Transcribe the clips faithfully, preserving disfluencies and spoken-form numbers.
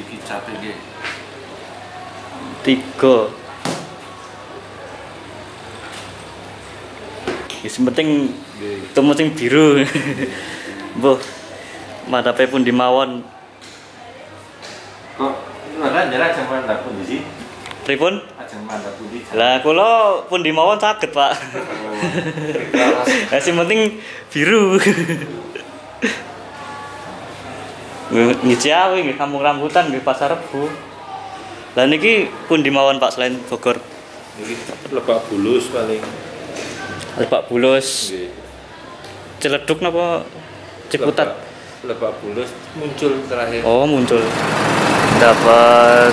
kicap iki. Tiga. Yang penting temu sing biru. Mbah. Madape pun di mawon. Kok ora jarak jam mandap pundi sih? Pripun? Ajeng mandap pundi? Lah kula pun di mawon saged, Pak. Lah sing penting biru. Nggih awe nggih Kampung Rambutan nggih Pasar Rebo. Lah niki pun di mawon Pak selain Bogor? Niki Lebak Bulus paling. Lebak Bulus. Nggih. Ciledug napa Ciputat? Lebak Bulus muncul terakhir. Oh, muncul. Dapat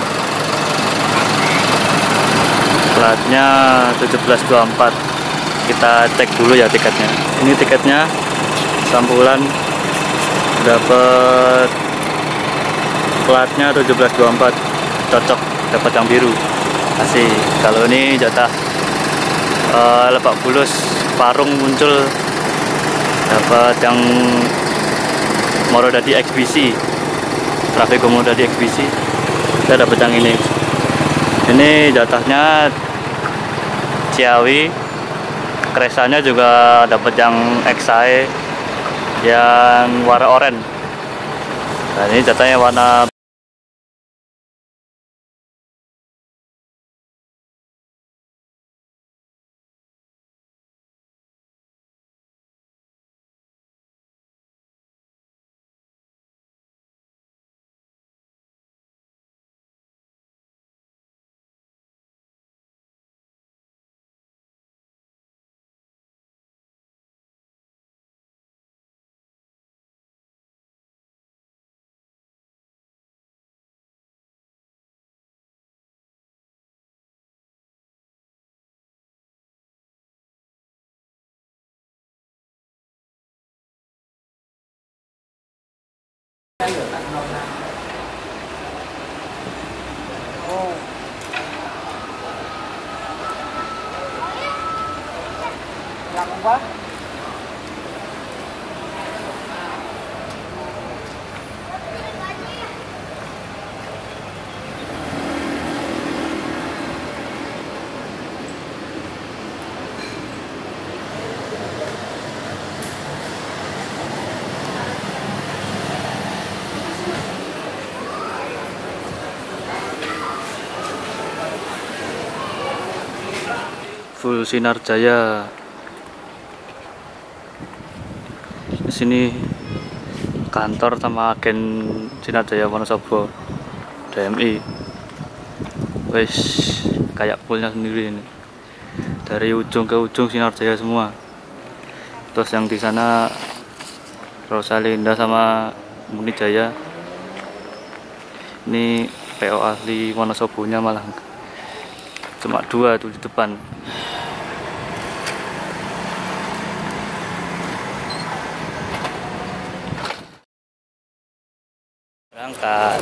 platnya tujuh belas dua puluh empat. Kita cek dulu ya tiketnya. Ini tiketnya sampulan dapat platnya tujuh belas dua puluh empat. Cocok dapat yang biru. Asik. Kalau ini jatah uh, Lebak Bulus Parung muncul dapat yang Morodadi Eksibisi. Traffic Morodadi Eksibisi. Saya dapat yang ini. Ini jatahnya Ciawi. Kresanya juga dapat yang X A E yang warna oranye. Nah, ini jatahnya warna Oh. Apa? full Sinar Jaya. Di sini kantor sama agen Sinar Jaya Wonosobo D M I. Wes kayak poolnya sendiri ini. Dari ujung ke ujung Sinar Jaya semua. Terus yang di sana Rosalinda sama Muni Jaya. Ini P O asli Wonosobonya malah cuma dua tuh di depan. Berangkat.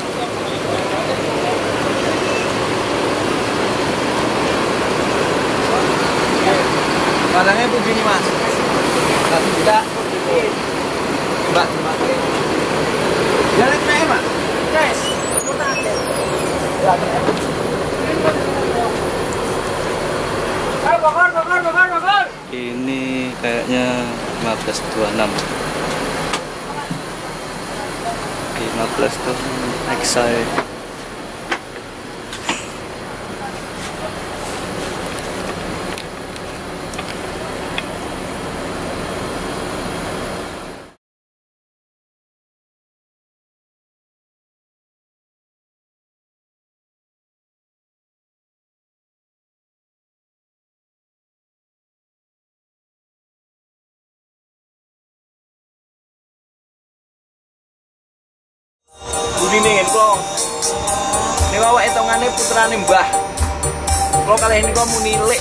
Barangnya begini mas, satu juta. Mbak, jalan naik mas, guys. Bakar, bakar, bakar, bakar. Ini kayaknya lima belas dua puluh enam. lima belas tuh X A E. Budi nih kok. Ini bawa hitungannya putrane mbah. Kalau kali ini kok mau nilik.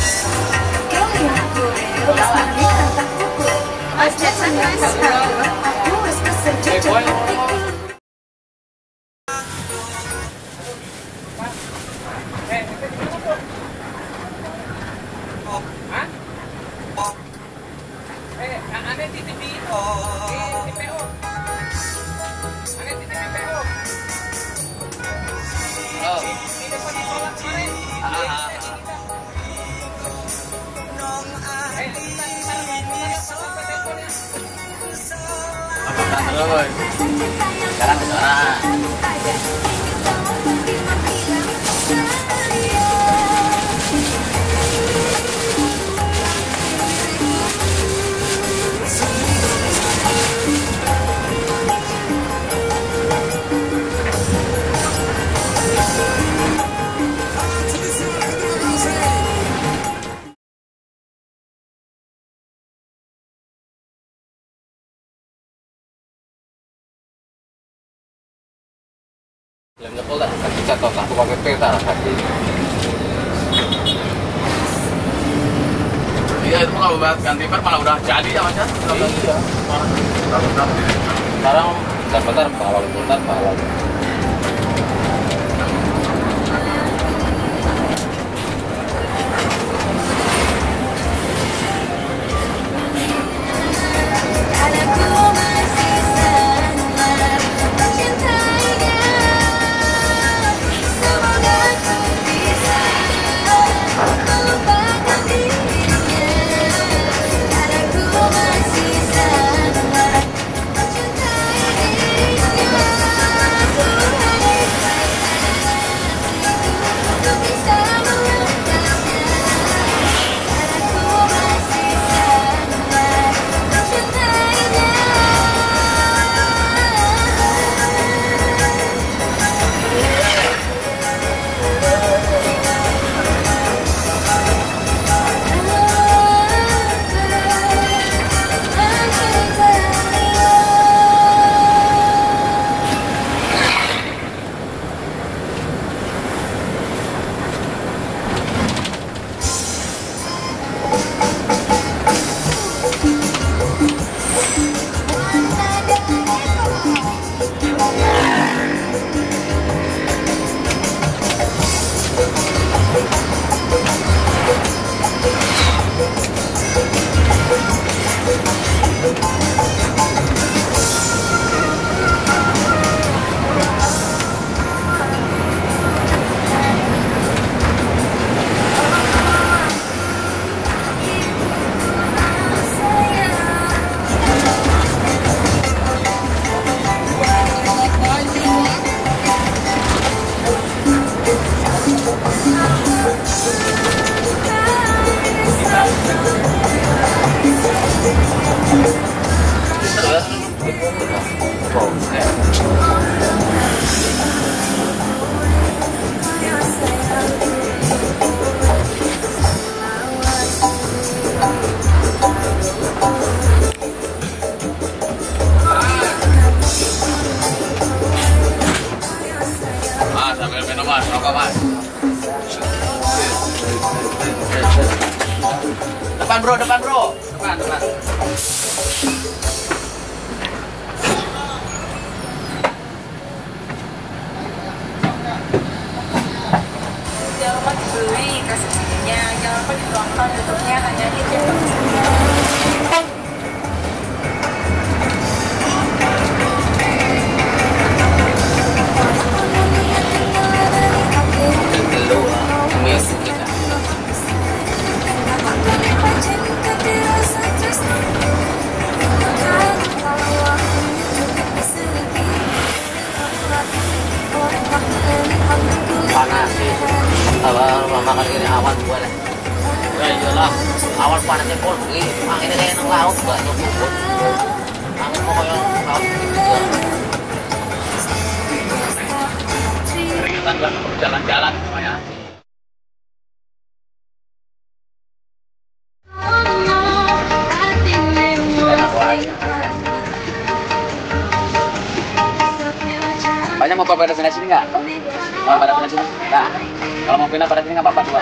Terus. Sekarang ke sana. Yang nyekol tak ketika kau tak pakai peta lagi. Iya itu kalau buat ganti per malah udah jadi ya mas ya. Iya. Sekarang bentar bawal bentar bawal. Depan bro, depan bro, depan, depan. Jangan lupa dibeli, kasih sininya. Jangan lupa ditonton YouTube-nya, hanya itu. Panas sih, kalau makan ini awan boleh. Ya iyalah, awan panasnya pol, ini anginnya kayak nang laut, mbak, nyebut. Angin mau kayak laut gitu. Keringetan lah, jalan-jalan semuanya. Banyak mau pada sini sini nggak? Mau pada sini sini? Nggak. Kalau mau pindah pada sini nggak apa-apa dua.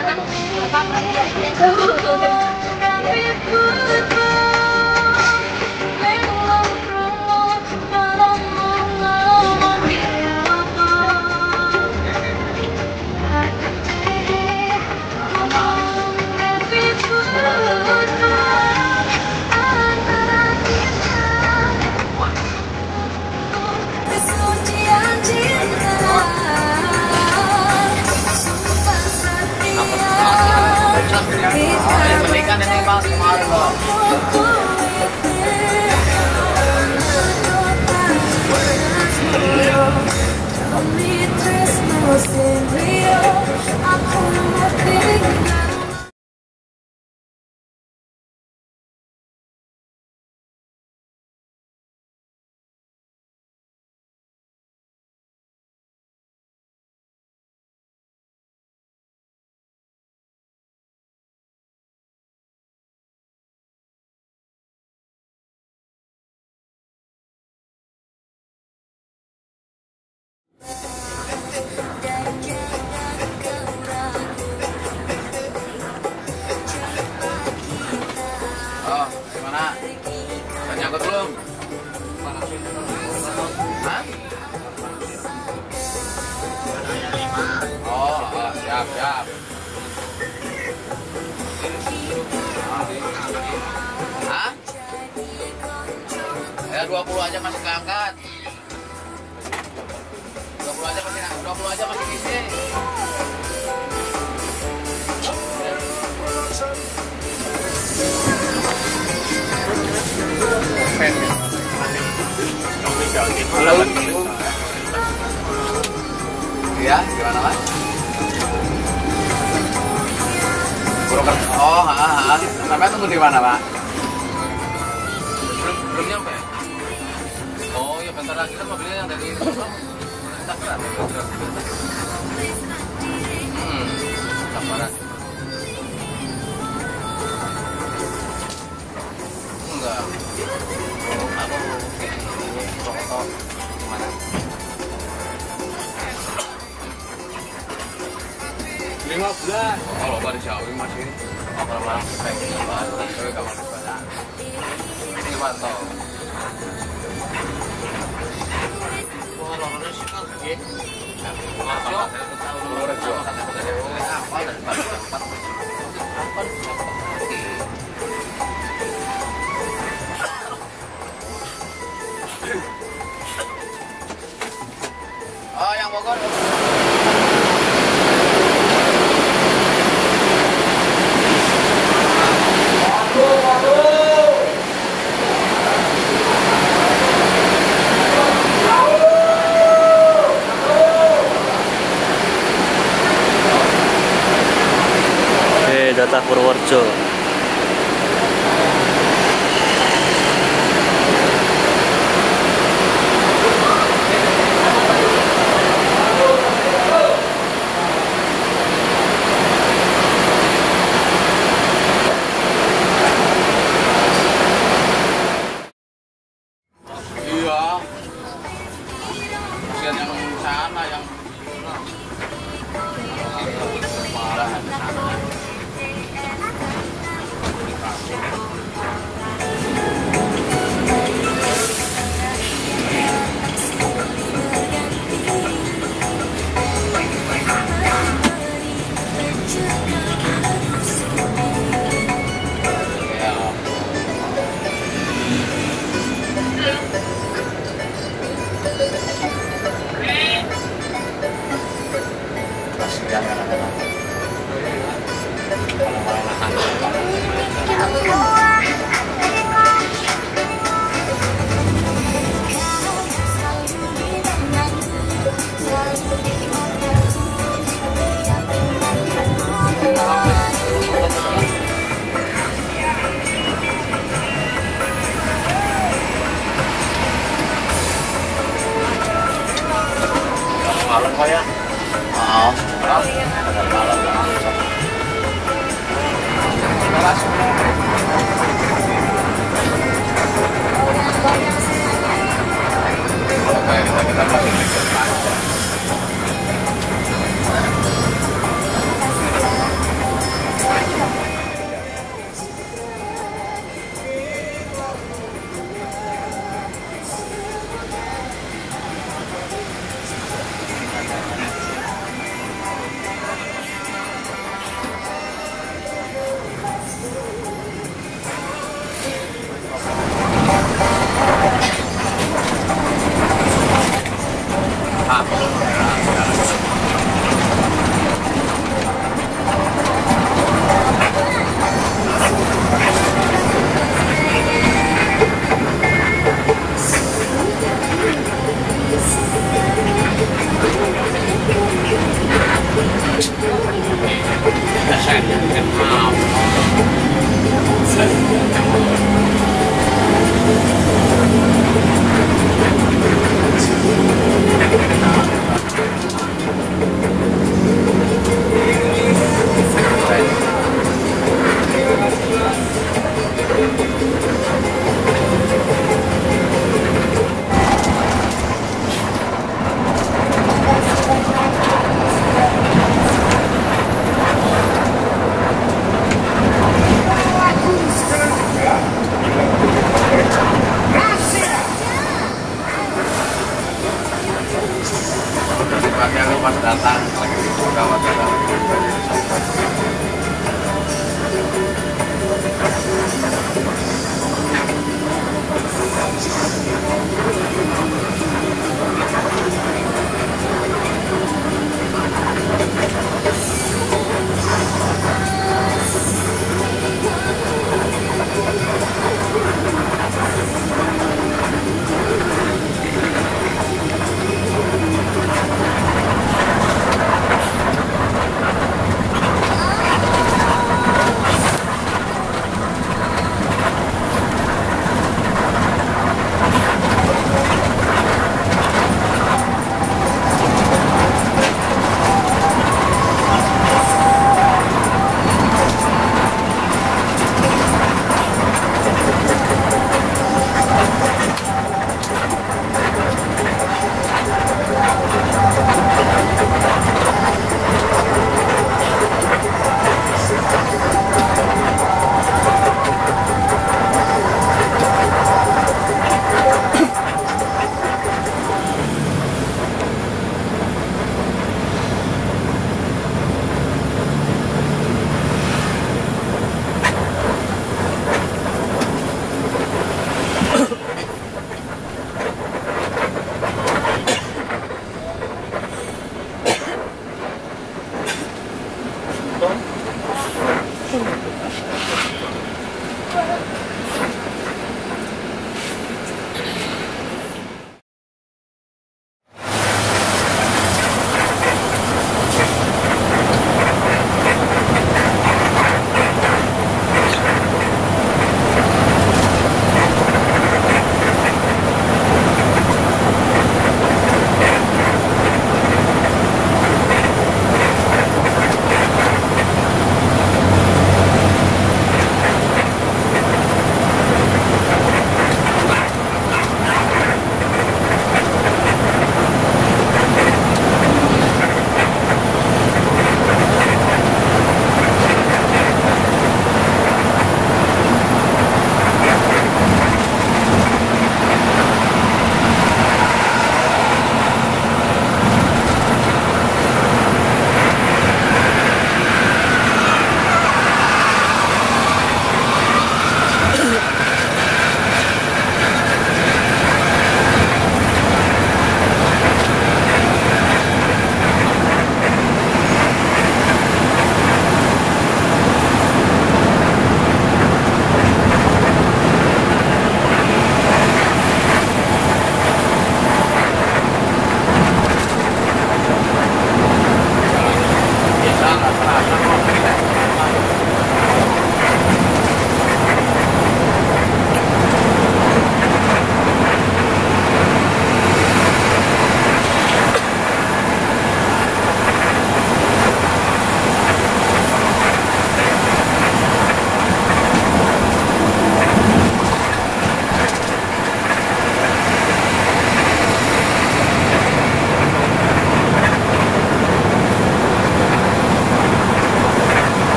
Berikan ini bang kemarin loh. Udah nyangkut belum? Hah? Oh, oh, siap, siap. Hah? Ya dua puluh aja masih keangkat. dua puluh aja masih dua puluh aja masih isi. Halo. Iya, gimana Mas? Purwokerto. Oh, ha, ha. Sampai tunggu di mana, Pak? Belum belum nyampe. Oh, ya bentar lagi kan mobilnya yang dari Takran. Hmm, Takran. Enggak. Aku di Purwokerto gimana? lima bulan. Kalau pada Xiaomi masih apa malam kayak gini Pak, tapi kapan sekolah. Ini mantap. Wah, lorongnya sih kan gede. Masuk. Purworejo. Apa dan apa? Oh, yang Bogor. Data Purworejo. Iya. Kasihan yang sana yang parah di sana. Kasihan anak-anak. Malam kok ya? Oh, malam. Malam. Malam.